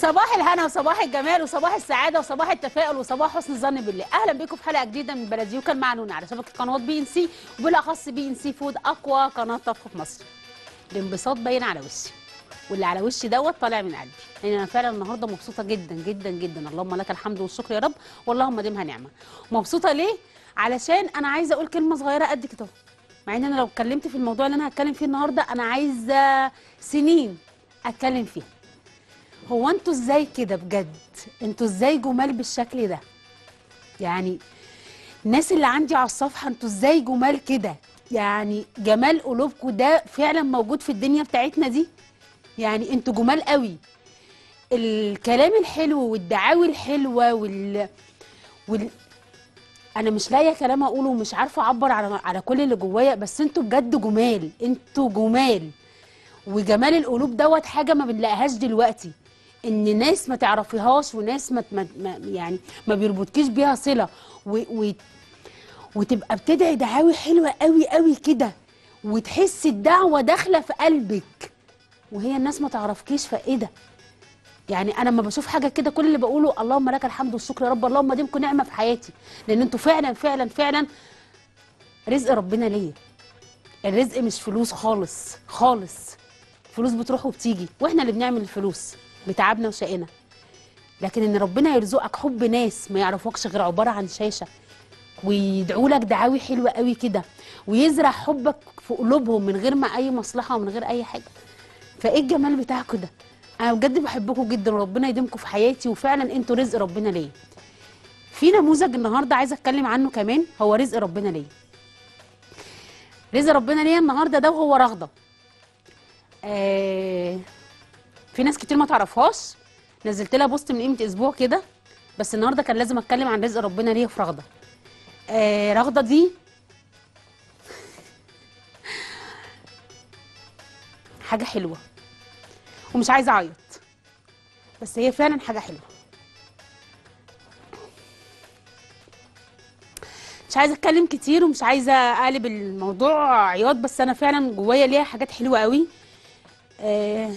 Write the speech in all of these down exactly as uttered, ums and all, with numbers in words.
صباح الهنا وصباح الجمال وصباح السعاده وصباح التفاؤل وصباح حسن الظن بالله. اهلا بكم في حلقه جديده من بلديوكا المعنونه على شبكه قنوات بي ان سي، وبالاخص بي ان سي فود، اقوى قناه طبخ في مصر. الانبساط باين على وشي، واللي على وشي دوت طالع من قلبي، لان انا فعلا النهارده مبسوطه جدا جدا جدا. اللهم لك الحمد والشكر يا رب، واللهم ديمها نعمه. مبسوطه ليه؟ علشان انا عايزه اقول كلمه صغيره قد كده، مع ان انا لو اتكلمت في الموضوع اللي انا هتكلم فيه النهارده انا عايزه سنين اتكلم فيه. هو انتوا ازاي كده بجد؟ انتوا ازاي جمال بالشكل ده؟ يعني الناس اللي عندي على الصفحه انتوا ازاي جمال كده؟ يعني جمال قلوبكم ده فعلا موجود في الدنيا بتاعتنا دي؟ يعني انتوا جمال قوي. الكلام الحلو والدعاوي الحلوه وال, وال... انا مش لاقيه كلام اقوله ومش عارفه اعبر على على كل اللي جوايا، بس انتوا بجد جمال، انتوا جمال. وجمال القلوب دوت حاجه ما بنلاقيهاش دلوقتي، ان ناس ما تعرفيهاش وناس ما, ما يعني ما بيربطكيش بيها صله و و وتبقى بتدعي دعاوي حلوه قوي قوي كده، وتحسي الدعوه داخله في قلبك وهي الناس ما تعرفكيش. فايه ده؟ يعني انا لما بشوف حاجه كده كل اللي بقوله اللهم لك الحمد والشكر يا رب، اللهم ديمكم نعمه في حياتي، لان انتوا فعلا فعلا فعلا رزق ربنا ليا. الرزق مش فلوس خالص خالص، فلوس بتروح وبتيجي واحنا اللي بنعمل الفلوس بتعبنا وشقنا، لكن ان ربنا يرزقك حب ناس ما يعرفوكش غير عباره عن شاشه، ويدعوا لك دعاوي حلوه قوي كده، ويزرع حبك في قلوبهم من غير ما اي مصلحه ومن غير اي حاجه. فايه الجمال بتاعكم ده؟ انا بجد بحبكم جدا وربنا يديمكم في حياتي، وفعلا انتوا رزق ربنا ليا. في نموذج النهارده عايزه اتكلم عنه كمان، هو رزق ربنا ليا. رزق ربنا ليا النهارده ده وهو رغده. آه في ناس كتير ما تعرفهاش، نزلت لها بوست من قيمه اسبوع كده، بس النهارده كان لازم اتكلم عن رزق ربنا ليا في رغده. آه رغده دي حاجه حلوه، ومش عايزه اعيط، بس هي فعلا حاجه حلوه. مش عايزه اتكلم كتير ومش عايزه اقلب الموضوع عياط، بس انا فعلا جوايا ليها حاجات حلوه قوي. آه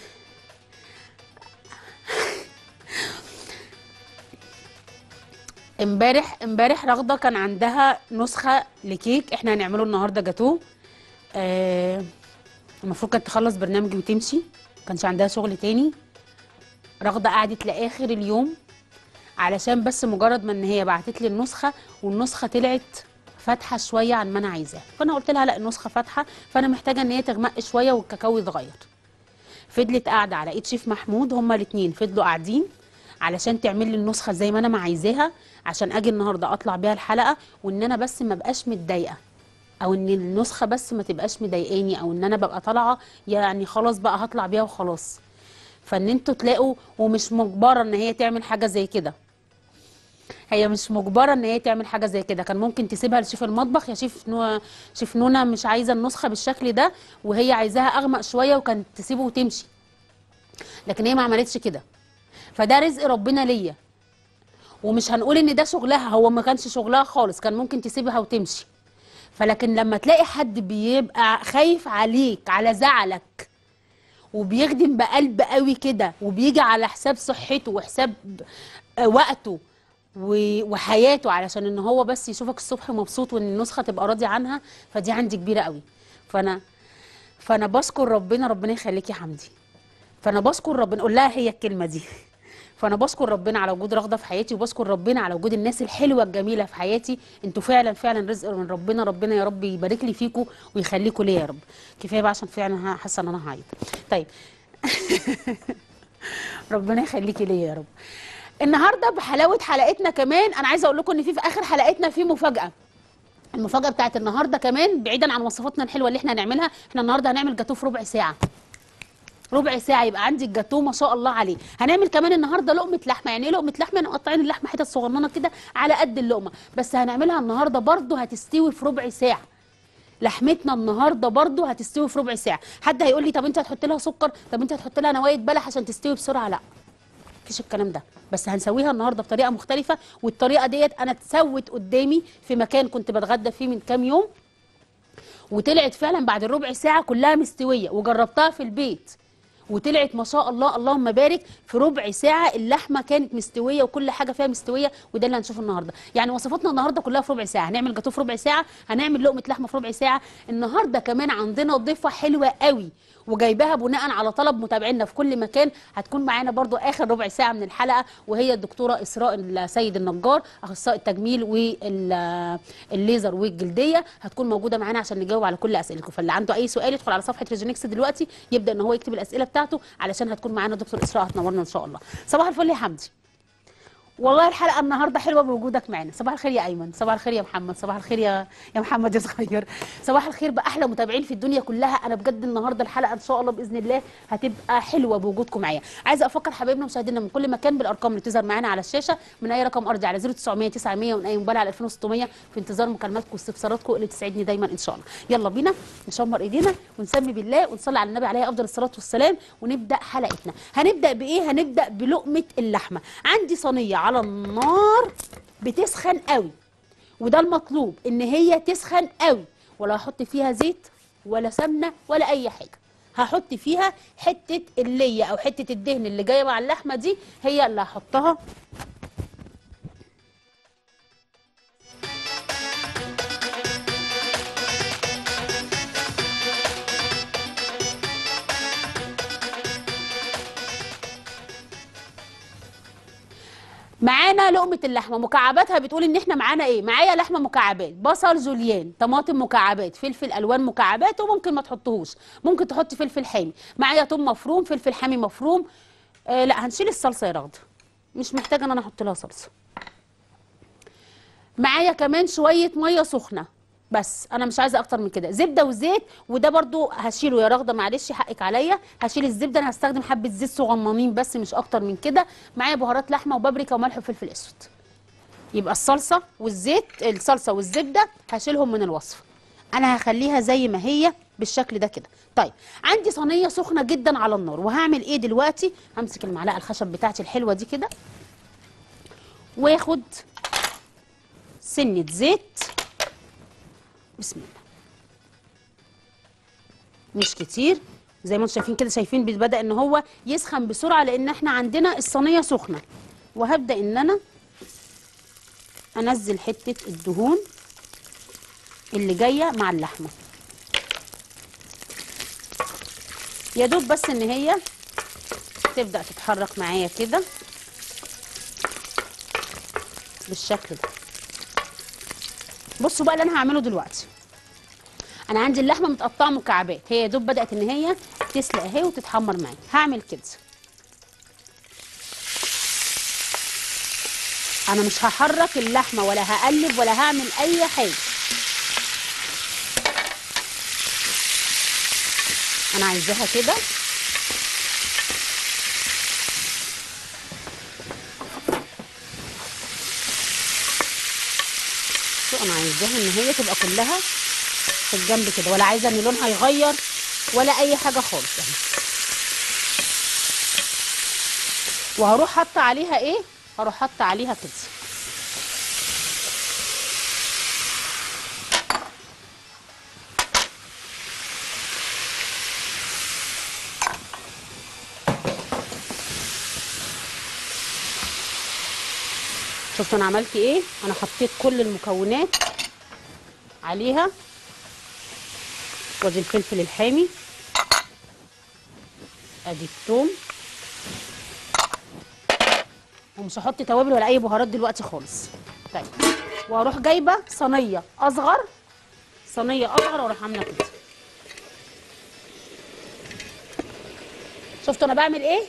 امبارح امبارح رغده كان عندها نسخه لكيك، احنا هنعمله النهارده جاتوه. آه المفروض كانت تخلص برنامج وتمشي، ما كانش عندها شغل تاني. رغده قعدت لاخر اليوم علشان بس مجرد ما ان هي بعتت لي النسخه، والنسخه طلعت فاتحه شويه عن ما انا عايزاها، فانا قلت لها لا النسخه فاتحه، فانا محتاجه ان هي تغمق شويه والكاكاو يتغير. فضلت قاعده على ايد شيف محمود، هما الاثنين فضلوا قاعدين علشان تعمل لي النسخه زي ما انا ما عايزاها، عشان اجي النهارده اطلع بيها الحلقه، وان انا بس ما بقاش متضايقه، او ان النسخه بس ما تبقاش مضايقاني، او ان انا ببقى طالعه يعني خلاص بقى هطلع بيها وخلاص. فان انتوا تلاقوا، ومش مجبره ان هي تعمل حاجه زي كده، هي مش مجبره ان هي تعمل حاجه زي كده، كان ممكن تسيبها لشيف المطبخ، يا شيف نو... شيف نونا مش عايزه النسخه بالشكل ده وهي عايزاها اغمق شويه، وكانت تسيبه وتمشي، لكن هي ما عملتش كده. فده رزق ربنا ليا، ومش هنقول ان ده شغلها، هو ما كانش شغلها خالص، كان ممكن تسيبها وتمشي. فلكن لما تلاقي حد بيبقى خايف عليك على زعلك وبيخدم بقلب قوي كده، وبيجي على حساب صحته وحساب وقته وحياته علشان ان هو بس يشوفك الصبح مبسوط وان النسخه تبقى راضي عنها، فدي عندي كبيره قوي. فانا فانا بشكر ربنا، ربنا يخليكي يا حمدي. فانا بشكر ربنا، قول لها هي الكلمه دي. فانا بشكر ربنا على وجود رغده في حياتي، وبشكر ربنا على وجود الناس الحلوه الجميله في حياتي. انتوا فعلا فعلا رزق من ربنا، ربنا يا رب يبارك لي فيكم ويخليكم ليا يا رب. كفايه بقى عشان فعلا حاسه ان انا هعيط. طيب ربنا يخليكي ليا يا رب. النهارده بحلاوه حلقتنا كمان، انا عايزه اقول لكم ان في في اخر حلقتنا في مفاجاه. المفاجاه بتاعت النهارده كمان بعيدا عن وصفاتنا الحلوه اللي احنا هنعملها، احنا النهارده هنعمل جاتوه في ربع ساعه. ربع ساعه يبقى عندي الجاتوه ما شاء الله عليه. هنعمل كمان النهارده لقمه لحمه. يعني ايه لقمه لحمه؟ يعني مقطعين اللحمه حتت صغننه كده على قد اللقمه، بس هنعملها النهارده برده هتستوي في ربع ساعه. لحمتنا النهارده برده هتستوي في ربع ساعه. حد هيقول لي طب انت هتحط لها سكر، طب انت هتحط لها نوايا بلح عشان تستوي بسرعه؟ لا، مفيش الكلام ده، بس هنسويها النهارده بطريقه مختلفه. والطريقه ديت انا اتسوت قدامي في مكان كنت بتغدى فيه من كام يوم، وطلعت فعلا بعد الربع ساعه كلها مستويه، وجربتها في البيت وطلعت ما شاء الله اللهم بارك في ربع ساعه اللحمه كانت مستويه وكل حاجه فيها مستويه، وده اللي هنشوفه النهارده. يعني وصفاتنا النهارده كلها في ربع ساعه، هنعمل جاتوه في ربع ساعه، هنعمل لقمه لحمه في ربع ساعه. النهارده كمان عندنا ضيفه حلوه قوي وجايباها بناء على طلب متابعينا في كل مكان، هتكون معانا برضو اخر ربع ساعه من الحلقه، وهي الدكتوره اسراء السيد النجار، اخصائي التجميل والليزر والجلديه، هتكون موجوده معانا عشان نجاوب على كل اسئلتكم. فاللي عنده اي سؤال يدخل على صفحه ريجينكس دلوقتي يبدا ان هو يكتب الاسئله بتاعته، علشان هتكون معانا دكتور اسراء هتنورنا ان شاء الله. صباح الفل يا حمدي. والله الحلقه النهارده حلوه بوجودك معانا. صباح الخير يا ايمن، صباح الخير يا محمد، صباح الخير يا يا محمد يا صغير، صباح الخير باحلى متابعين في الدنيا كلها. انا بجد النهارده الحلقه ان شاء الله باذن الله هتبقى حلوه بوجودكم معايا. عايزه افكر حبايبنا ومشاهدينا من كل مكان بالارقام اللي بتظهر معانا على الشاشه، من اي رقم ارضي على صفر تسعمية تسعمية ومن اي موبايل على ألفين وستمية، في انتظار مكالماتكم واستفساراتكم اللي تسعدني دايما ان شاء الله. يلا بينا نشمر ايدينا ونسمي بالله ونصلي على النبي عليه افضل الصلاه والسلام ونبدا حلقتنا. هنبدا بايه؟ هنبدا بلقمه اللحمه. عندي صينيه على النار بتسخن قوي، وده المطلوب ان هي تسخن قوي، ولا هحط فيها زيت ولا سمنه ولا اي حاجه. هحط فيها حته الليه او حته الدهن اللي جايه مع اللحمه دي، هي اللي هحطها. معانا لقمه اللحمه مكعباتها بتقول ان احنا معانا ايه؟ معايا لحمه مكعبات، بصل جوليان، طماطم مكعبات، فلفل الوان مكعبات، وممكن ما تحطهوش، ممكن تحطي فلفل حامي. معايا ثوم مفروم، فلفل حامي مفروم. آه لا هنشيل الصلصه يا رغده، مش محتاجه ان انا احط لها صلصه. معايا كمان شويه ميه سخنه، بس انا مش عايزه اكتر من كده. زبده وزيت، وده برضو هشيله يا رغده معلش حقك عليا، هشيل الزبده. انا هستخدم حبه زيت صغننين بس مش اكتر من كده. معايا بهارات لحمه وبابريكا وملح وفلفل اسود. يبقى الصلصه والزيت، الصلصه والزبده هشيلهم من الوصفه، انا هخليها زي ما هي بالشكل ده كده. طيب عندي صينيه سخنه جدا على النار، وهعمل ايه دلوقتي؟ همسك المعلقه الخشب بتاعتي الحلوه دي كده، واخد سنه زيت، بسم الله، مش كتير زي ما انتم شايفين كده. شايفين بدأ ان هو يسخن بسرعه لان احنا عندنا الصينيه سخنه. وهبدأ ان انا انزل حته الدهون اللي جايه مع اللحمه، يا دوب بس ان هي تبدأ تتحرك معايا كده بالشكل ده. بصوا بقى اللي انا هعمله دلوقتي، انا عندي اللحمه متقطعه مكعبات، هي يا دوب بدات ان هي تسلق اهي وتتحمر معايا. هعمل كده، انا مش هحرك اللحمه ولا هقلب ولا هعمل اي حاجه، انا عايزاها كده انا عايزاها ان هي تبقى كلها في الجنب كده، ولا عايزه ان لونها يغير ولا اي حاجه خالص اهي. وهروح حاطه عليها ايه؟ هروح حاطه عليها كده شفتوا انا عملت ايه؟ انا حطيت كل المكونات عليها، وادي الفلفل الحامي، ادي الثوم، ومش هحط توابل ولا اي بهارات دلوقتي خالص. طيب وهروح جايبه صينيه اصغر، صينيه اصغر واروح عامله كده. شفتوا انا بعمل ايه؟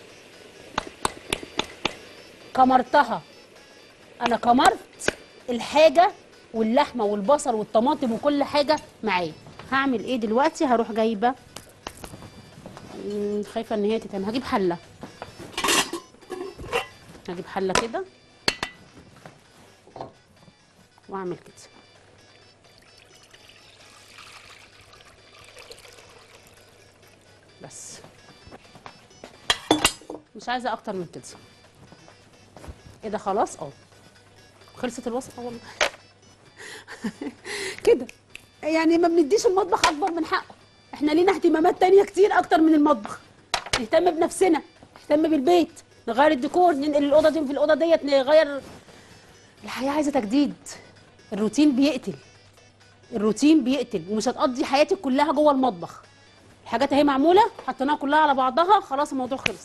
كمرتها، انا كمرت الحاجه واللحمه والبصل والطماطم وكل حاجه معايا. هعمل ايه دلوقتي؟ هروح جايبه، خايفه ان هي تتعمل، هجيب حله، هجيب حله كده واعمل كده. بس مش عايزه اكتر من كده. ايه ده؟ خلاص اه خلصت الوصفه والله. كده يعني ما بنديش المطبخ اكبر من حقه، احنا لينا اهتمامات تانية كتير اكتر من المطبخ. نهتم بنفسنا، نهتم بالبيت، نغير الديكور، ننقل الاوضه دي في الاوضه ديت، نغير. الحياه عايزه تجديد. الروتين بيقتل. الروتين بيقتل، ومش هتقضي حياتك كلها جوه المطبخ. الحاجات اهي معموله، حطيناها كلها على بعضها، خلاص الموضوع خلص.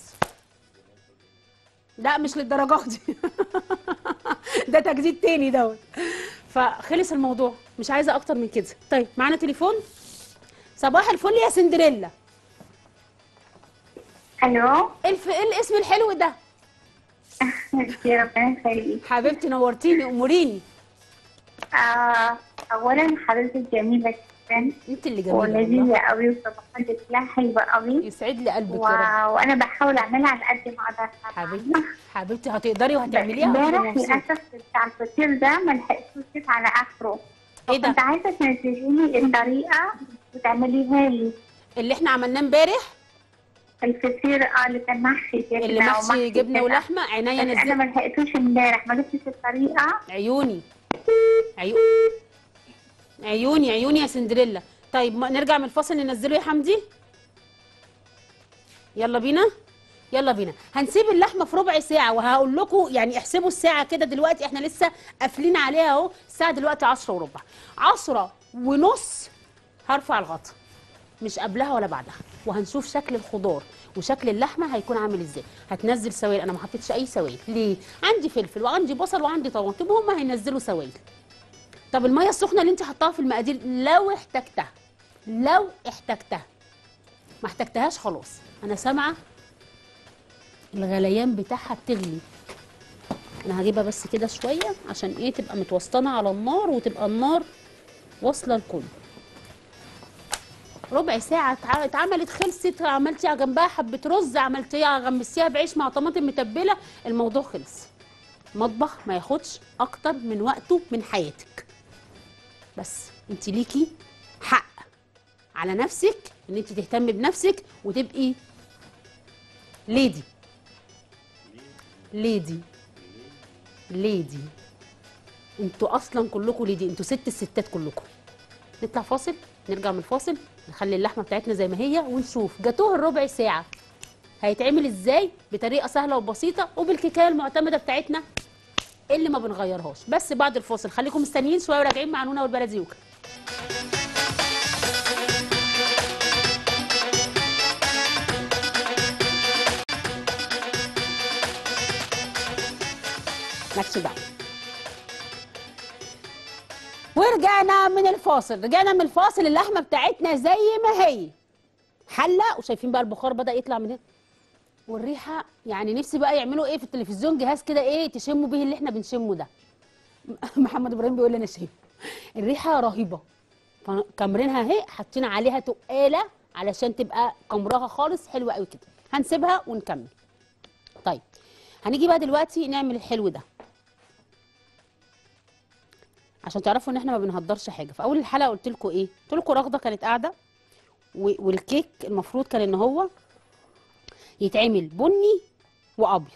لا مش للدرجات دي. ده تجديد تاني دوت. فخلص الموضوع، مش عايزه اكتر من كده. طيب معانا تليفون. صباح الفل يا سندريلا. الو. الف... ايه الاسم الحلو ده؟ يا ربنا يخليك حبيبتي نورتيني، اموريني. آه اولا حضرتك جميله جدا، انت اللي جميله ولذيذه قوي، وطبخاتك لها حلوه قوي. يسعد لي قلبك و... يا رب. وانا بحاول اعملها على قد ما اقدر. حبيبتي حبيبتي هتقدري وهتعمليها. امبارح للاسف بتاع الفطير ده ما لحقتوش على اخره. ايه ده؟ كنت عايزه تنزليني الطريقه وتعمليها لي. اللي احنا عملناه امبارح الفطير اه اللي كان محشي كده، اللي محشي جبنه ولحمه، عينيا نزلت. نزلت. انا ما لحقتوش امبارح، ما جبتش الطريقه. عيوني عيوني عيوني عيوني يا سندريلا. طيب ما نرجع من الفاصل ننزله يا حمدي. يلا بينا يلا بينا. هنسيب اللحمه في ربع ساعه، وهقول لكم يعني احسبوا الساعه كده دلوقتي، احنا لسه قافلين عليها اهو. الساعه دلوقتي عشرة وربع، عشرة ونص هرفع الغطا، مش قبلها ولا بعدها، وهنشوف شكل الخضار وشكل اللحمه هيكون عامل ازاي. هتنزل سوائل، انا ما حطيتش اي سوائل. ليه؟ عندي فلفل وعندي بصل وعندي طماطم، هم هينزلوا سوائل. طب الميه السخنه اللي انت حطاها في المقادير لو احتجتها، لو احتجتها، ما احتجتهاش خلاص. انا سامعه الغليان بتاعها بتغلي. انا هجيبها بس كده شويه عشان ايه، تبقى متوسطنه على النار وتبقى النار واصله الكل. ربع ساعه اتعملت خلصت، عملتي جنبها حبه رز، عملتيها غمسيها بعيش مع طماطم متبله، الموضوع خلص. مطبخ ما ياخدش اكتر من وقته من حياتك. بس انت ليكي حق على نفسك ان انت تهتمي بنفسك وتبقي ليدي ليدي ليدي. انتوا اصلا كلكم ليدي، انتوا ست الستات كلكم. نطلع فاصل، نرجع من الفاصل نخلي اللحمه بتاعتنا زي ما هي، ونشوف جاتوه الربع ساعه هيتعمل ازاي بطريقه سهله وبسيطه، وبالكيكايه المعتمده بتاعتنا اللي ما بنغيرهاش. بس بعد الفاصل خليكم مستنيين شويه وراجعين مع نونا والبلديوكا. مالكش دعوه. ورجعنا من الفاصل، رجعنا من الفاصل. اللحمه بتاعتنا زي ما هي حله، وشايفين بقى البخار بدا يطلع من هنا والريحه. يعني نفسي بقى يعملوا ايه في التلفزيون، جهاز كده ايه تشموا بيه اللي احنا بنشمه ده. محمد ابراهيم بيقول لي انا شايف الريحه رهيبه. كامرينها اهي، حاطين عليها تقاله علشان تبقى كمراها خالص حلوه قوي كده. هنسيبها ونكمل. طيب هنيجي بقى دلوقتي نعمل الحلو ده عشان تعرفوا ان احنا ما بنهدرش حاجه. في اول الحلقه قلت لكم ايه؟ قلت لكم رغده كانت قاعده والكيك المفروض كان ان هو يتعمل بني وابيض،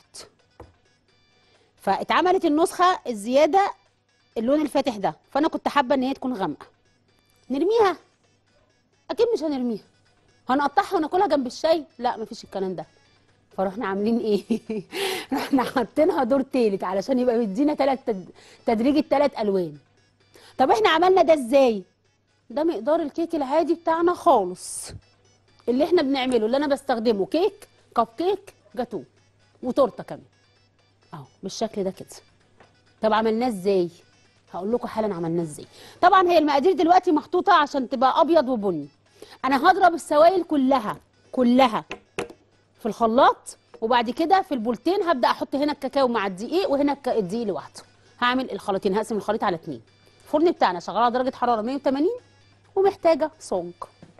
فاتعملت النسخه الزياده اللون الفاتح ده، فانا كنت حابه ان هي تكون غامقه. نرميها؟ اكيد مش هنرميها. هنقطعها وناكلها جنب الشاي؟ لا مفيش الكلام ده. فرحنا عاملين ايه؟ رحنا حاطينها دور تالت علشان يبقى بيدينا ثلاث تد... تدريج الثلاث الوان. طب احنا عملنا ده ازاي؟ ده مقدار الكيك العادي بتاعنا خالص اللي احنا بنعمله، اللي انا بستخدمه كيك، كب كيك، جاتوه، وتورته كمان اهو بالشكل ده كده. طب عملناه ازاي؟ هقول لكم حالا عملناه ازاي. طبعا هي المقادير دلوقتي محطوطه عشان تبقى ابيض وبني. انا هضرب السوائل كلها كلها في الخلاط، وبعد كده في البولتين هبدا احط هنا الكاكاو مع الدقيق وهنا الدقيق لوحده. هعمل الخليطين، هقسم الخليط على اتنين. الفرن بتاعنا شغال على درجه حراره مية وتمانين ومحتاجه صاج.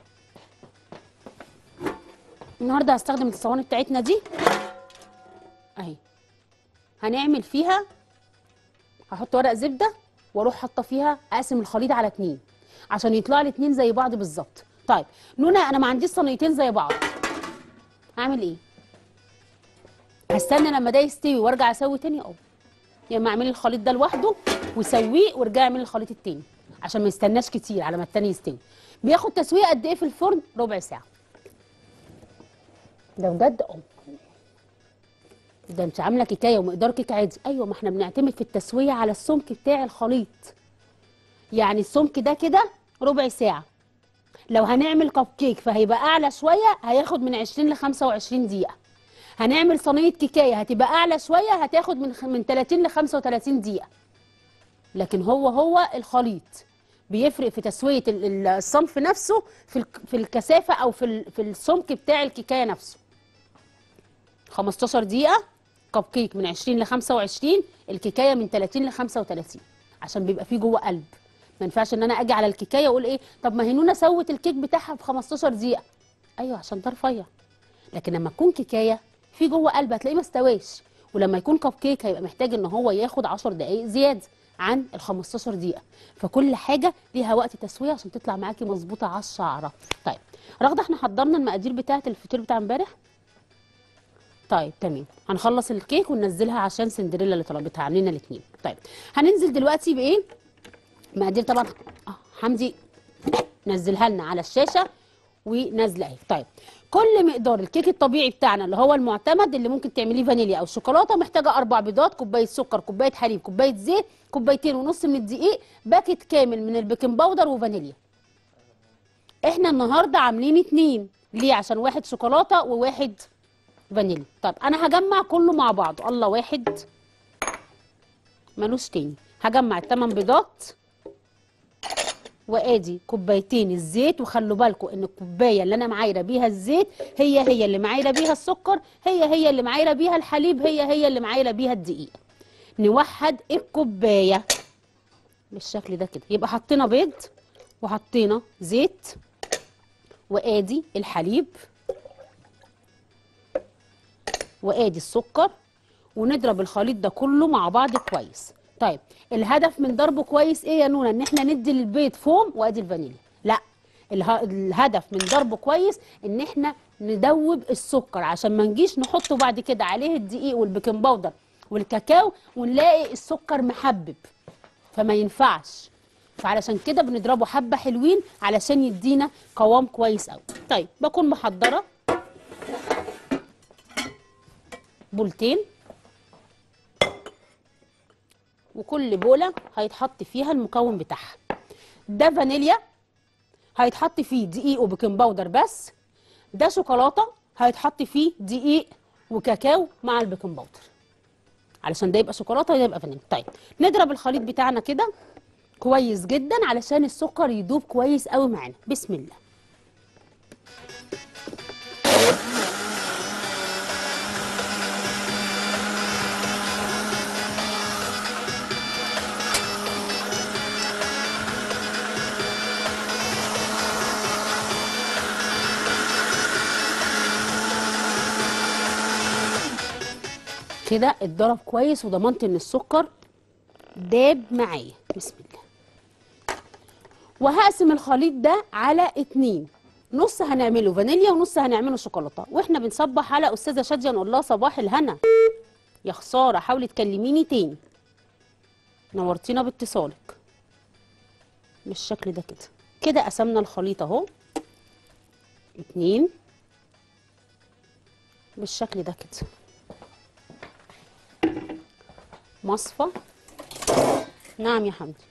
النهارده هستخدم الصواني بتاعتنا دي اهي. هنعمل فيها، هحط ورق زبده واروح حاطه فيها، اقسم الخليط على اتنين عشان يطلع لي اتنين زي بعض بالظبط. طيب نونا انا ما عنديش صينيتين زي بعض، هعمل ايه؟ هستنى لما ده يستوي وارجع اسوي تاني؟ اه يا اما اعملي الخليط ده لوحده وسويه وارجعي اعملي الخليط التاني عشان ما يستناش كتير على ما التاني يستوي. بياخد تسويه قد ايه في الفرن؟ ربع ساعه. ده بجد اه. ده انت عامله كيكايه ومقدار كيك عادي. ايوه، ما احنا بنعتمد في التسويه على السمك بتاع الخليط. يعني السمك ده كده ربع ساعه. لو هنعمل كب كيك فهيبقى اعلى شويه، هياخد من عشرين ل خمسة وعشرين دقيقه. هنعمل صينيه كيكايه هتبقى اعلى شويه، هتاخد من خ- من ثلاثين ل خمسة وثلاثين دقيقه. لكن هو هو الخليط بيفرق في تسويه ال- ال- الصنف نفسه، في الك- في الكثافه او في ال- في السمك بتاع الكيكايه نفسه. خمستاشر دقيقه كب كيك من عشرين ل خمسة وعشرين، الكيكايه من ثلاثين ل خمسة وثلاثين، عشان بيبقى فيه جوه قلب. ما ينفعش ان انا اجي على الكيكايه واقول ايه، طب ما هي نونا سوت الكيك بتاعها في خمستاشر دقيقه. ايوه عشان ده رفيع. لكن لما تكون كيكايه في جوه قلب هتلاقيه ما استواش. ولما يكون كب كيك هيبقى محتاج ان هو ياخد عشر دقائق زياده عن ال خمستاشر دقيقه. فكل حاجه ليها وقت تسويه عشان تطلع معاكي مظبوطه على الشعره. طيب رغده، احنا حضرنا المقادير بتاعه الفطير بتاع امبارح. طيب تمام، هنخلص الكيك وننزلها عشان سندريلا اللي طلبتها، عاملين الاثنين. طيب هننزل دلوقتي بايه؟ مقادير طبعا اه حمدي نزلها لنا على الشاشه ونازله اهي. طيب كل مقدار الكيك الطبيعي بتاعنا اللي هو المعتمد، اللي ممكن تعمليه فانيليا او شوكولاته، محتاجه اربع بيضات، كوبايه سكر، كوبايه حليب، كوبايه زيت، كوبايتين ونص من الدقيق، باكت كامل من البيكنج باودر وفانيليا. احنا النهارده عاملين اتنين، ليه؟ عشان واحد شوكولاته وواحد فانيليا. طيب انا هجمع كله مع بعضه. الله، واحد ملوش تاني. هجمع الثمان بيضات، وادي كوبايتين الزيت. وخلوا بالكم ان الكوبايه اللي انا معايره بيها الزيت هي هي اللي معايره بيها السكر، هي هي اللي معايره بيها الحليب، هي هي اللي معايره بيها الدقيق. نوحد الكوبايه بالشكل ده كده. يبقى حطينا بيض وحطينا زيت وادي الحليب وادي السكر، ونضرب الخليط ده كله مع بعض كويس. طيب الهدف من ضربه كويس ايه يا نونا؟ ان احنا ندي للبيض فوم وادي الفانيليا؟ لا، اله... الهدف من ضربه كويس ان احنا ندوب السكر، عشان ما نجيش نحطه بعد كده عليه الدقيق والبيكنج باودر والكاكاو ونلاقي السكر محبب، فما ينفعش. فعلشان كده بنضربه حبه حلوين علشان يدينا قوام كويس قوي. طيب بكون محضره بولتين، وكل بوله هيتحط فيها المكون بتاعها. ده فانيليا هيتحط فيه دقيق وبيكنج باودر بس. ده شوكولاته هيتحط فيه دقيق وكاكاو مع البيكنج باودر، علشان ده يبقى شوكولاته وده يبقى فانيليا. طيب نضرب الخليط بتاعنا كده كويس جدا علشان السكر يدوب كويس قوي معانا. بسم الله. كده اتضرب كويس وضمنت ان السكر داب معايا. بسم الله. وهقسم الخليط ده على اتنين، نص هنعمله فانيليا ونص هنعمله شوكولاته. واحنا بنصبح على استاذه شاديه نقول لها صباح الهنا. يا خساره، حاولي تكلميني تاني. نورتينا باتصالك. بالشكل ده كده. كده قسمنا الخليط اهو اتنين بالشكل ده كده. مصفى. نعم يا حمدي.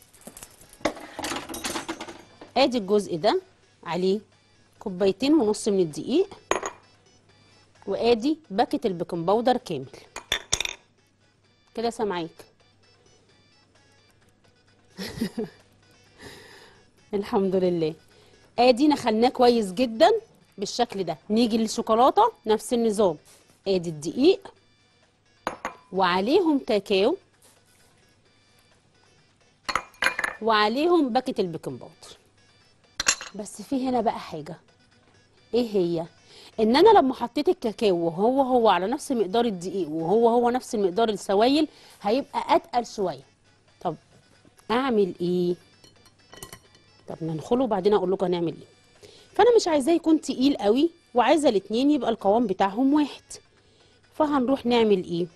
ادي الجزء ده عليه كوبايتين ونص من الدقيق، وادي باكت البيكنج باودر كامل. كده سامعاك. الحمد لله. ادي نخلناه كويس جدا بالشكل ده. نيجي للشوكولاته نفس النظام. ادي الدقيق وعليهم كاكاو وعليهم باكت البيكنج باودر. بس في هنا بقى حاجه، ايه هي؟ ان انا لما حطيت الكاكاو وهو هو على نفس مقدار الدقيق وهو هو نفس مقدار السوائل هيبقى اتقل شويه. طب اعمل ايه؟ طب ندخله وبعدين اقول لكم هنعمل ايه. فانا مش عايزاه يكون تقيل قوي، وعايزه الاتنين يبقى القوام بتاعهم واحد. فهنروح نعمل ايه؟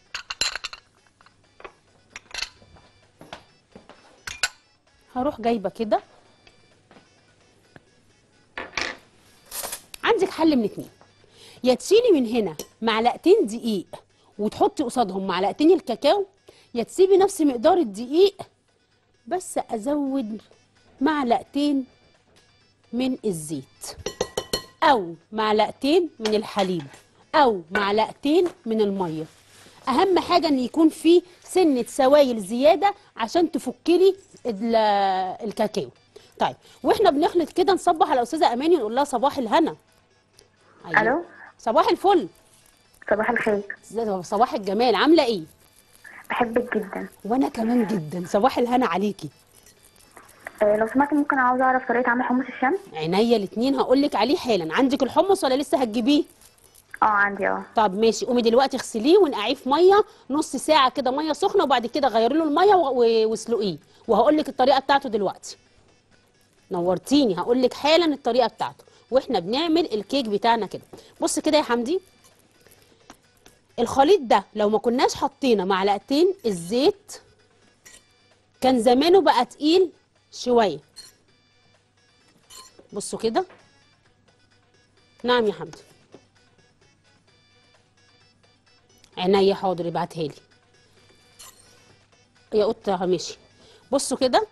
هروح جايبه كده. عندك حل من اتنين، يا تشيلي من هنا معلقتين دقيق وتحطي قصادهم معلقتين الكاكاو، يا تسيبي نفس مقدار الدقيق بس ازود معلقتين من الزيت او معلقتين من الحليب او معلقتين من الميه. اهم حاجه ان يكون في سنه سوائل زياده عشان تفكلي الكاكاو. طيب واحنا بنخلط كده نصبح على استاذه اماني ونقول لها صباح الهنا. أيوة. الو، صباح الفل. صباح الخير. صباح الجمال، عامله ايه؟ بحبك جدا. وانا كمان جدا، صباح الهنا عليكي. آه لو سمحت ممكن عاوزه اعرف طريقه عمل حمص الشام؟ عينيا الاتنين هقول لك عليه حالا. عندك الحمص ولا لسه هتجيبيه؟ اه عندي. اه طب ماشي، قومي دلوقتي اغسليه ونقعيه في ميه نص ساعه كده، ميه سخنه، وبعد كده غيري له الميه واسلقيه، وهقول لك الطريقه بتاعته دلوقتي. نورتيني، هقول لك حالا الطريقه بتاعته واحنا بنعمل الكيك بتاعنا كده. بص كده يا حمدي، الخليط ده لو ما كناش حطينا معلقتين الزيت كان زمانه بقى تقيل شويه. بصوا كده. نعم يا حمدي. عينيا حاضر، ابعتها لي يا قطه. ماشي. بصوا كده،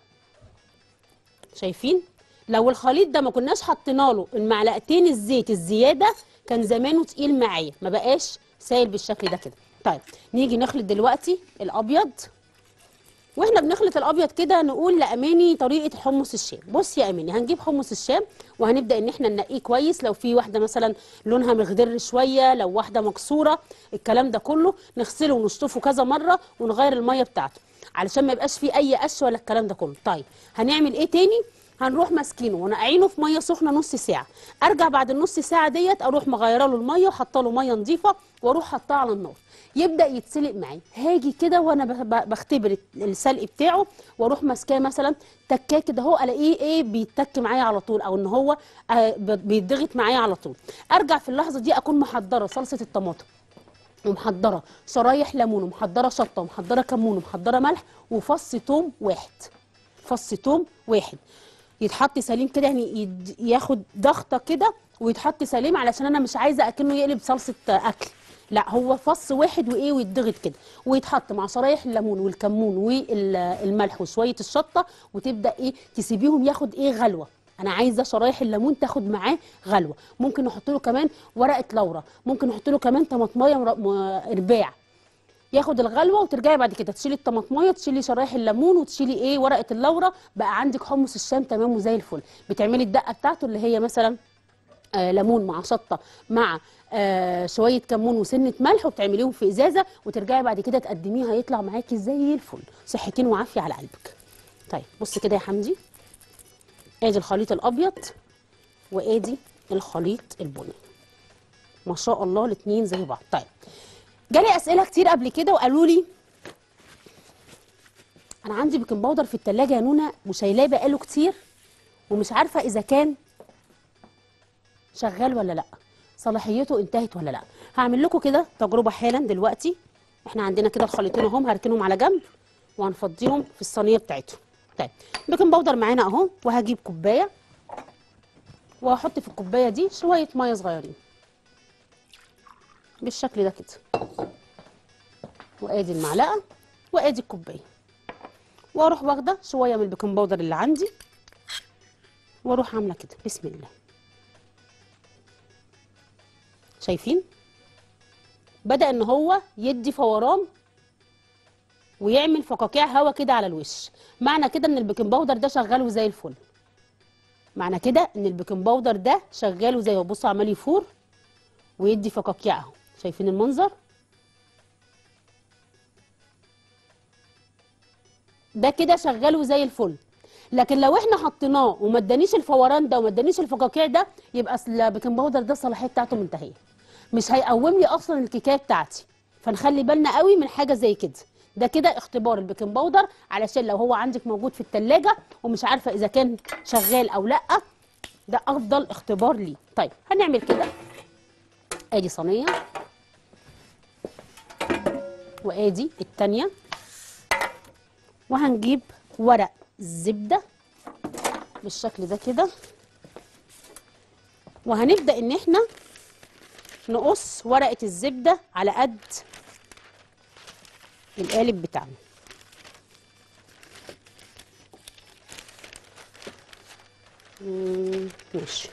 شايفين؟ لو الخليط ده ما كناش حطينا له المعلقتين الزيت الزياده كان زمانه تقيل معايا، ما بقاش سايل بالشكل ده كده. طيب نيجي نخلط دلوقتي الابيض. واحنا بنخلط الابيض كده نقول لاماني طريقه حمص الشام. بص يا اماني، هنجيب حمص الشام وهنبدا ان احنا ننقيه كويس. لو في واحده مثلا لونها مخضر شويه، لو واحده مكسوره، الكلام ده كله نغسله ونشطفه كذا مره ونغير الميه بتاعته علشان ما يبقاش فيه اي قش ولا الكلام ده كله. طيب هنعمل ايه تاني؟ هنروح ماسكينه ونقعينه في ميه سخنه نص ساعه. ارجع بعد النص ساعه ديت اروح مغيره له الميه وحاطه له ميه نظيفه واروح حاطاه على النار يبدا يتسلق معايا. هاجي كده وانا بختبر السلق بتاعه واروح ماسكاه مثلا تكاه كده اهو، الاقيه ايه بيتك معايا على طول، او ان هو آه بيتضغط معايا على طول. ارجع في اللحظه دي اكون محضره صلصه الطماطم ومحضره شرايح ليمون ومحضره شطه ومحضره كمون ومحضره ملح وفص توم واحد. فص توم واحد يتحط سليم كده، يعني ياخد ضغطه كده ويتحط سليم علشان انا مش عايزه اكنه يقلب صلصه اكل. لا، هو فص واحد وايه ويتضغط كده ويتحط مع شرايح الليمون والكمون والملح وشويه الشطه، وتبدا ايه تسيبيهم ياخد ايه غلوه. انا عايزه شرايح الليمون تاخد معاه غلوه. ممكن نحط له كمان ورقه لورا، ممكن نحط له كمان طماطمايه رباع ياخد الغلوه، وترجعي بعد كده تشيلي الطماطمايه تشيلي شرايح الليمون وتشيلي ايه ورقه اللورا. بقى عندك حمص الشام تمام وزي الفل. بتعملي الدقه بتاعته اللي هي مثلا آه ليمون مع شطه مع آه شويه كمون وسنه ملح، وبتعمليهم في ازازه وترجعي بعد كده تقدميها يطلع معاكي زي الفل. صحتين وعافيه على قلبك. طيب بص كده يا حمدي، ادي الخليط الابيض وادي الخليط البني، ما شاء الله الاثنين زي بعض. طيب جالي اسئله كتير قبل كده وقالوا لي انا عندي بيكنج باودر في الثلاجه يا نونا وشايلاه بقاله كتير ومش عارفه اذا كان شغال ولا لا، صلاحيته انتهت ولا لا. هعمل لكم كده تجربه حالا دلوقتي. احنا عندنا كده الخليطين اهم، هركنهم على جنب وهنفضيهم في الصينيه بتاعتهم. طيب بيكنج باودر معانا اهو، وهجيب كوبايه وهحط في الكوبايه دي شويه ميه صغيرين بالشكل ده كده، وادي المعلقه وادي الكوبايه، واروح واخده شويه من البيكنج باودر اللي عندي واروح عامله كده بسم الله. شايفين بدأ ان هو يدي فوران ويعمل فقاقيع هوا كده على الوش. معنى كده ان البيكنج باودر ده شغال وزي الفل. معنى كده ان البيكنج باودر ده شغال وزي ما بصوا عمال يفور ويدي فقاقيع اهو. شايفين المنظر ده كده شغال وزي الفل. لكن لو احنا حطيناه وما ادانيش الفوران ده وما ادانيش الفقاقيع ده يبقى البيكنج باودر ده الصلاحيه بتاعته منتهيه، مش هيقوم لي اصلا الكيكه بتاعتي. فنخلي بالنا قوي من حاجه زي كده. ده كده اختبار البيكنج باودر علشان لو هو عندك موجود في الثلاجه ومش عارفه اذا كان شغال او لا، ده افضل اختبار ليه. طيب هنعمل كده، ادي صينيه وادي الثانيه، وهنجيب ورق الزبده بالشكل ده كده، وهنبدا ان احنا نقص ورقه الزبده على قد القالب بتاعنا. مم، ماشي،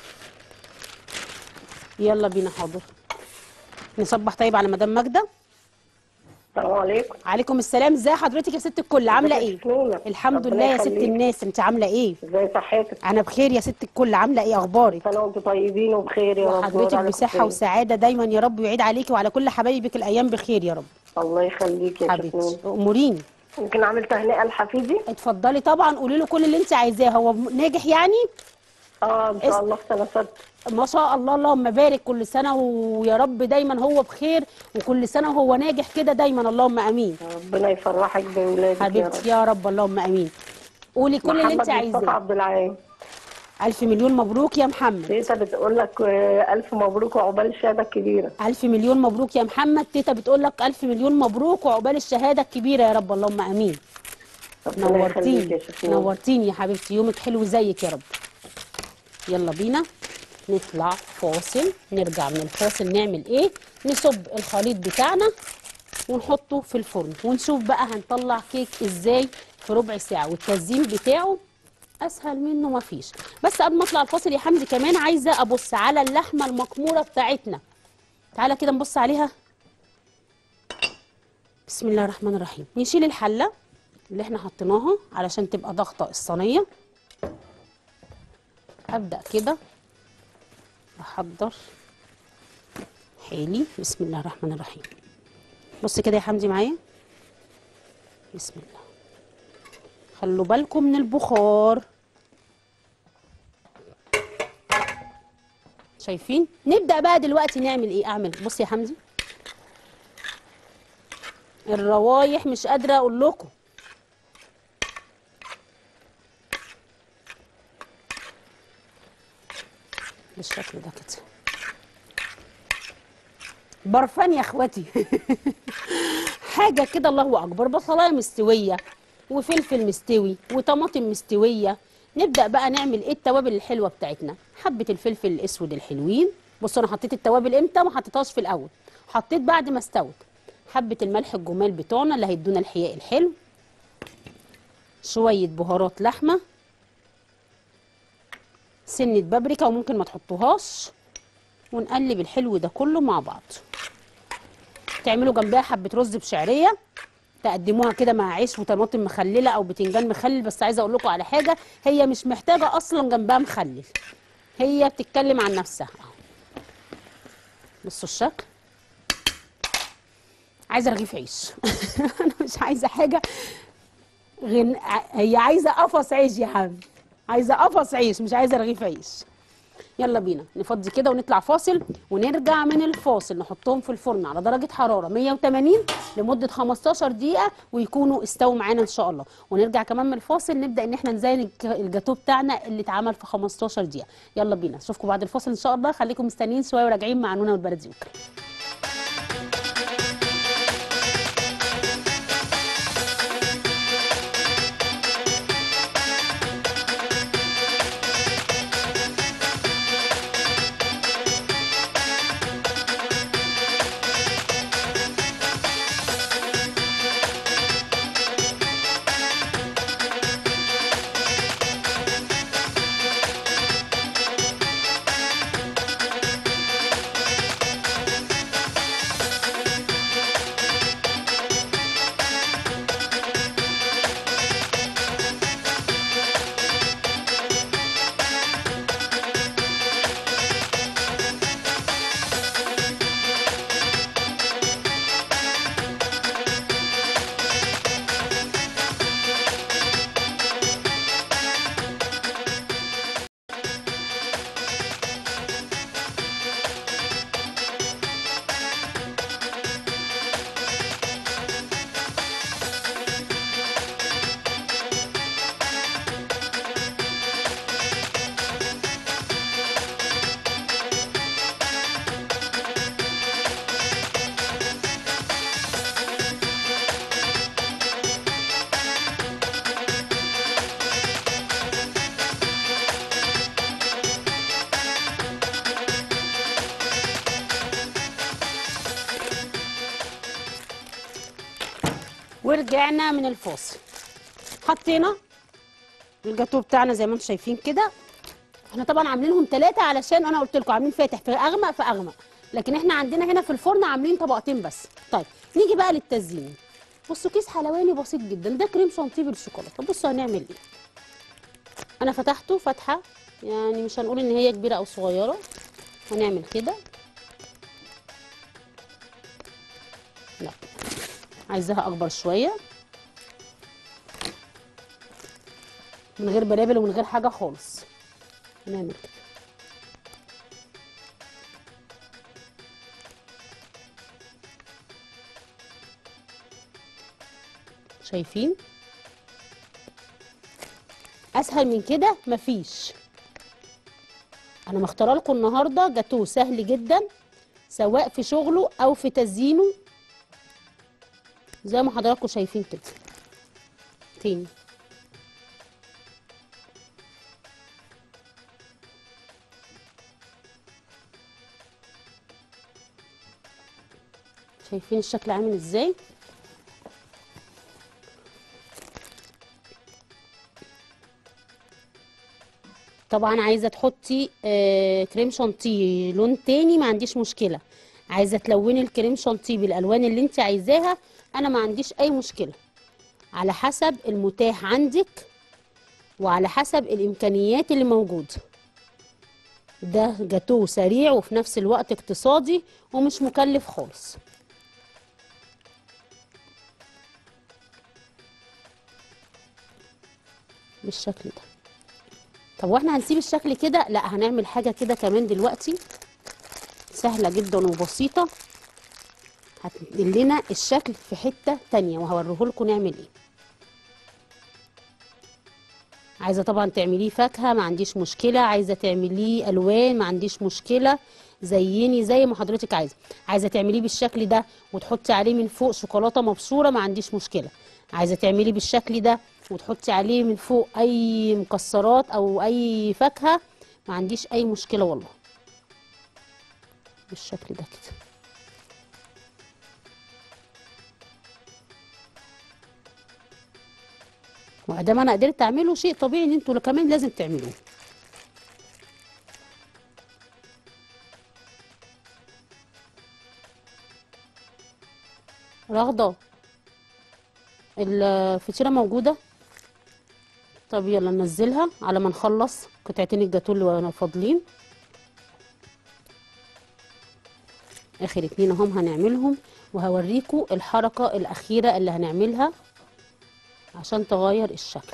يلا بينا. حاضر. نصبح طيب على مدام ماجده. السلام عليكم. عليكم السلام. ازي حضرتك يا ست الكل؟ عامله ايه؟ الحمد لله يا ست الناس. انت عامله ايه؟ ازي صحتك؟ انا بخير يا ست الكل. عامله ايه؟ اخبارك؟ سنه وانتم طيبين وبخير يا رب. وحضرتك بصحه وسعاده دايما يا رب، ويعيد عليكي وعلى كل حبايبك الايام بخير يا رب. الله يخليك يا حبيبتي اموريني. ممكن اعمل تهنئه لحفيدي؟ اتفضلي طبعا، قولي له كل اللي انت عايزاه. هو ناجح يعني؟ اه ان شاء الله في سنه سته. ما شاء الله، اللهم بارك. كل سنه ويا رب دايما هو بخير، وكل سنه وهو ناجح كده دايما، اللهم امين. ربنا يفرحك باولادك حبيبتي يا رب، اللهم امين. قولي كل اللي انت عايزاه. محمد مصطفى عبد العال. الف مليون مبروك يا محمد. تيتا بتقول لك الف مبروك وعقبال الشهاده الكبيره. الف مليون مبروك يا محمد. تيتا بتقول لك الف مليون مبروك وعقبال الشهاده الكبيره يا رب، اللهم امين. نورتيني نورتيني يا حبيبتي. يومك حلو زيك يا رب. يلا بينا نطلع فاصل، نرجع من الفاصل نعمل ايه؟ نصب الخليط بتاعنا ونحطه في الفرن، ونشوف بقى هنطلع كيك ازاي في ربع ساعه، والتزيين بتاعه اسهل منه مفيش. بس قبل ما اطلع الفاصل يا حمدي كمان عايزه ابص على اللحمه المكموره بتاعتنا. تعالى كده نبص عليها. بسم الله الرحمن الرحيم. نشيل الحله اللي احنا حطيناها علشان تبقى ضغطه الصينيه. ابدا كده احضر حالي. بسم الله الرحمن الرحيم. بص كده يا حمدي معايا. بسم الله. خلوا بالكم من البخار. شايفين؟ نبدا بقى دلوقتي نعمل ايه؟ اعمل بص يا حمدي، الروايح مش قادره اقول لكم. بالشكل ده كده برفان يا اخواتي. حاجه كده الله اكبر. بصلايه مستويه وفلفل مستوي وطماطم مستويه. نبدا بقى نعمل ايه؟ التوابل الحلوه بتاعتنا. حبه الفلفل الاسود الحلوين. بصوا انا حطيت التوابل امتى؟ ما حطيتهاش في الاول، حطيت بعد ما استوت. حبه الملح الجمال بتوعنا اللي هيدونا الحياء الحلو. شويه بهارات لحمه، سنه بابريكا وممكن ما تحطوهاش، ونقلب الحلو ده كله مع بعض. تعملوا جنبها حبه رز بشعريه، تقدموها كده مع عيش وطماطم مخلله او بتنجان مخلل. بس عايزه اقول لكم على حاجه، هي مش محتاجه اصلا جنبها مخلل، هي بتتكلم عن نفسها. بصوا الشكل. عايزه رغيف عيش. انا مش عايزه حاجه غن... هي عايزه قفص عيش يا حبيبي، عايزه قفص عيش مش عايزه رغيف عيش. يلا بينا نفضي كده ونطلع فاصل، ونرجع من الفاصل نحطهم في الفرن على درجه حراره مية وتمانين لمده خمستاشر دقيقه، ويكونوا استووا معانا ان شاء الله. ونرجع كمان من الفاصل نبدا ان احنا نزين الجاتوه بتاعنا اللي اتعمل في خمستاشر دقيقه. يلا بينا اشوفكم بعد الفاصل ان شاء الله. خليكم مستنيين شويه وراجعين مع نونا والبرازيل. ورجعنا من الفاصل. حطينا الجاتو بتاعنا زي ما انتم شايفين كده. احنا طبعا عاملينهم ثلاثه علشان انا قلت لكم عاملين فاتح في اغمق في اغمق، لكن احنا عندنا هنا في الفرن عاملين طبقتين بس. طيب نيجي بقى للتزيين. بصوا كيس حلواني بسيط جدا، ده كريم شانتيه بالشوكولاته. بصوا هنعمل ايه. انا فتحته فتحه يعني مش هنقول ان هي كبيره او صغيره، هنعمل كده. لا عايزاها اكبر شويه، من غير بلابل ومن غير حاجه خالص. هنعمل كده. شايفين؟ اسهل من كده مفيش. انا مختاره لكم النهارده جاتوه سهل جدا، سواء في شغله او في تزيينه زي ما حضراتكم شايفين كده. تاني شايفين الشكل عامل ازاي؟ طبعا عايزه تحطي آه كريم شانتيه لون تاني ما عنديش مشكله، عايزه تلوني الكريم شانتيه بالالوان اللي انت عايزاها انا ما عنديش اي مشكله، على حسب المتاح عندك وعلى حسب الامكانيات اللي موجوده. ده جاتوه سريع وفي نفس الوقت اقتصادي ومش مكلف خالص. بالشكل ده. طب واحنا هنسيب الشكل كده؟ لا، هنعمل حاجه كده كمان دلوقتي سهله جدا وبسيطه هتنقل لنا الشكل في حته تانيه، وهوريه لكم نعمل ايه. عايزه طبعا تعمليه فاكهه ما عنديش مشكله، عايزه تعمليه الوان ما عنديش مشكله، زيني زي ما حضرتك عايزه. عايزه تعمليه بالشكل ده وتحطي عليه من فوق شوكولاته مبشوره ما عنديش مشكله. عايزه تعمليه بالشكل ده وتحطي عليه من فوق اي مكسرات او اي فاكهه ما عنديش اي مشكله والله. بالشكل ده كده. وادام انا قدرت اعمله شيء طبيعي ان انتوا كمان لازم تعملوه. رغده الفطيره موجوده؟ طب يلا ننزلها على ما نخلص قطعتين الجاتوه اللي فاضلين. اخر اتنين اهم هنعملهم، وهوريكم الحركه الاخيره اللي هنعملها عشان تغير الشكل.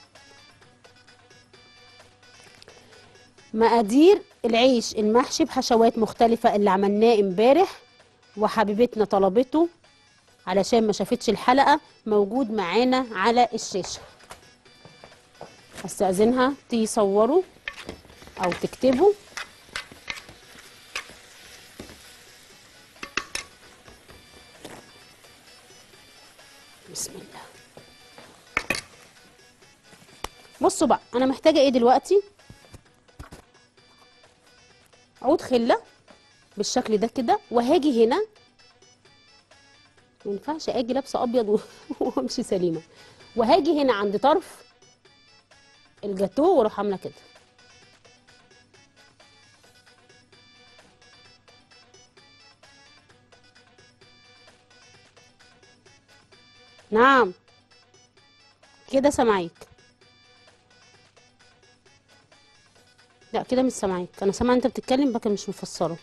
مقادير العيش المحشي بحشوات مختلفه اللي عملناه امبارح وحبيبتنا طلبته علشان ما شافتش الحلقه، موجود معانا على الشاشه. هستأذنها تصوروا او تكتبوا. بسم الله. بصوا بقى انا محتاجه ايه دلوقتي. عود خله بالشكل ده كده، وهاجي هنا ما ينفعش اجي لابسه ابيض وامشي سليمه، وهاجي هنا عند طرف الجاتوه واروح عامله كده. نعم كده سامعيك. لا كده مش سامعيك، انا سامعه انت بتتكلم لكن مش مفسره.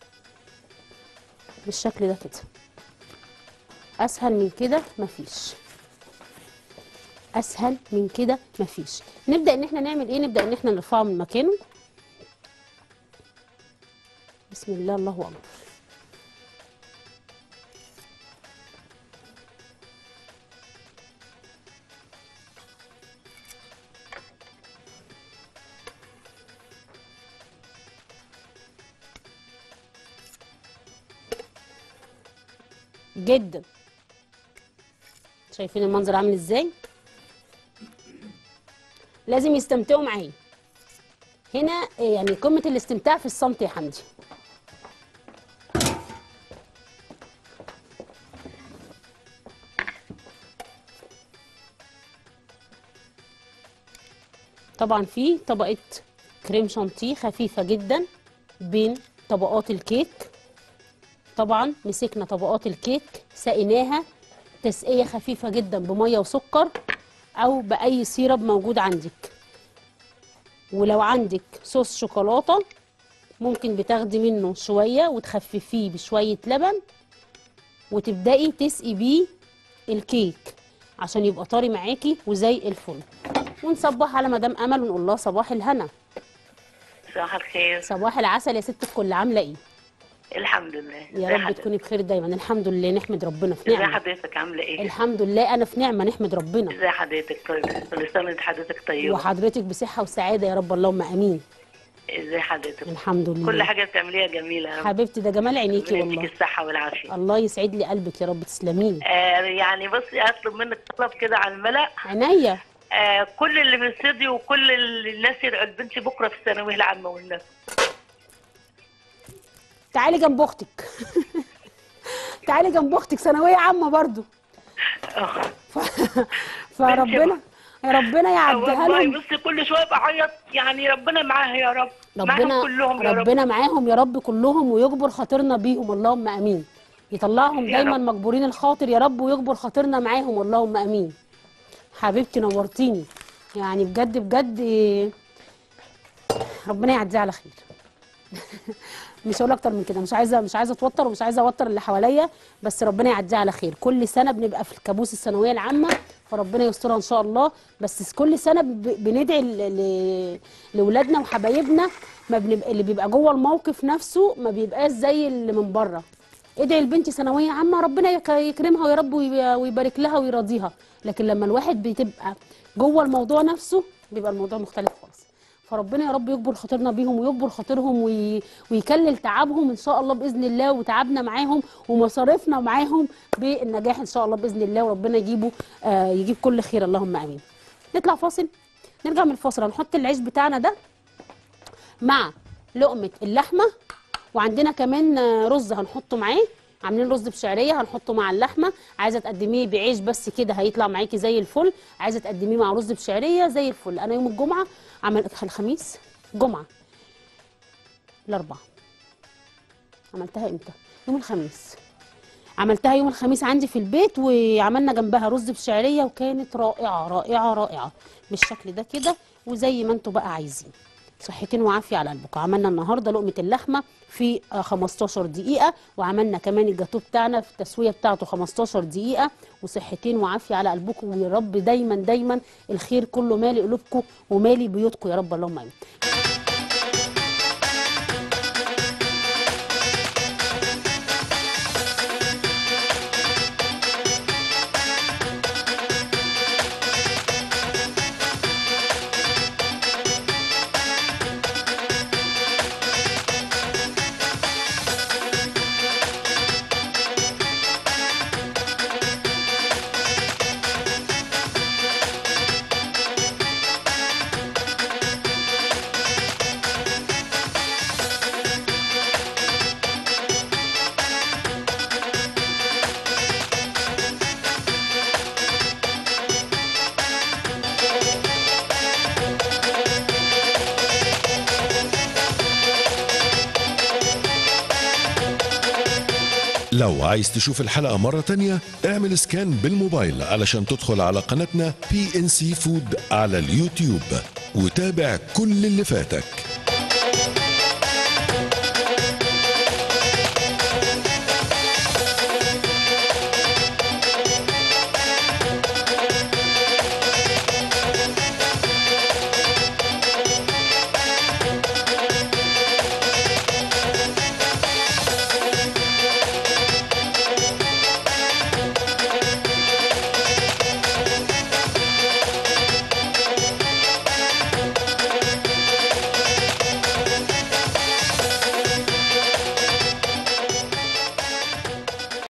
بالشكل ده كده. اسهل من كده مفيش، اسهل من كده مفيش. نبدا ان احنا نعمل ايه؟ نبدا ان احنا نرفعه من مكانه. بسم الله الله اكبر. جدا. شايفين المنظر عامل ازاي؟ لازم يستمتعوا معايا هنا، يعني قمه الاستمتاع في الصمت يا حمدي. طبعا في طبقه كريم شانتيه خفيفه جدا بين طبقات الكيك. طبعا مسكنا طبقات الكيك سقيناها تسقيه خفيفه جدا بميه وسكر او باي سيرب موجود عندك. ولو عندك صوص شوكولاته ممكن بتاخدي منه شويه وتخففيه بشويه لبن وتبداي تسقي بيه الكيك عشان يبقى طري معاكي وزي الفل. ونصبح على مدام امل ونقول لها صباح الهنا. صباح الخير. صباح العسل يا ست الكل، عامله ايه؟ الحمد لله. يا رب تكوني بخير دايما. الحمد لله، نحمد ربنا في نعمه. ازي حضرتك عامله ايه؟ الحمد لله انا في نعمه، نحمد ربنا. ازي حضرتك؟ كل سنه وانت حضرتك طيبه. وحضرتك بصحه وسعاده يا رب، اللهم امين. ازي حضرتك؟ الحمد لله. كل حاجه بتعمليها جميله يا رب. حبيبتي ده جمال عينيكي والله. يديك الصحه والعافيه. الله يسعد لي قلبك يا رب، تسلمي لي. آه يعني بصي اطلب منك طلب كده على الملأ. عينيا. آه كل اللي في الاستديو وكل الناس يدعوا لبنتي بكره في الثانويه العامه والناس. تعالي جنب اختك. تعالي جنب اختك ثانويه عامه برضو. ف... فربنا يا ربنا يعديها لهم. بصي كل شويه بعيط، يعني ربنا معاها يا رب. ربنا معاهم كلهم يا رب. ربنا معاهم يا رب كلهم ويجبر خاطرنا بيهم، اللهم امين. يطلعهم دايما رب. مجبورين الخاطر يا رب ويجبر خاطرنا معاهم، اللهم امين. حبيبتي نورتيني يعني بجد بجد، ربنا يعديها على خير. مش هقول اكتر من كده، مش عايزه مش عايزه اتوتر ومش عايزه اوتر اللي حواليا، بس ربنا يعديها على خير. كل سنه بنبقى في الكابوس الثانويه العامه فربنا يسترها ان شاء الله، بس كل سنه بندعي لاولادنا وحبايبنا، ما بنبقى اللي بيبقى جوه الموقف نفسه ما بيبقاش زي اللي من بره. ادعي لبنتي ثانويه عامه ربنا يكرمها يا رب ويبارك لها ويرضيها، لكن لما الواحد بتبقى جوه الموضوع نفسه بيبقى الموضوع مختلف خالص. فربنا يا رب يجبر خاطرنا بيهم ويجبر خاطرهم وي... ويكلل تعبهم ان شاء الله باذن الله، وتعبنا معاهم ومصاريفنا معاهم بالنجاح ان شاء الله باذن الله، وربنا يجيبه آه يجيب كل خير اللهم امين. نطلع فاصل، نرجع من الفاصل هنحط العيش بتاعنا ده مع لقمه اللحمه، وعندنا كمان رز هنحطه معاه، عاملين رز بشعريه هنحطه مع اللحمه. عايزه تقدميه بعيش بس كده هيطلع معاكي زي الفل، عايزه تقدميه مع رز بشعريه زي الفل. انا يوم الجمعه عملت الخميس جمعه الاربعاء عملتها امتى؟ يوم الخميس عملتها يوم الخميس عندي في البيت، وعملنا جنبها رز بشعريه وكانت رائعه رائعه رائعه بالشكل ده كده، وزي ما انتوا بقى عايزين. صحتين وعافيه على قلبكم. عملنا النهارده لقمه اللحمه في خمستاشر دقيقه، وعملنا كمان الجاتو بتاعنا في التسويه بتاعته خمستاشر دقيقه، وصحتين وعافيه على قلبكم، ويا رب دايما دايما الخير كله مالي قلوبكم ومالي بيوتكم يا رب اللهم امين. لو عايز تشوف الحلقة مرة تانية اعمل سكان بالموبايل علشان تدخل على قناتنا بي إن سي فود على اليوتيوب وتابع كل اللي فاتك.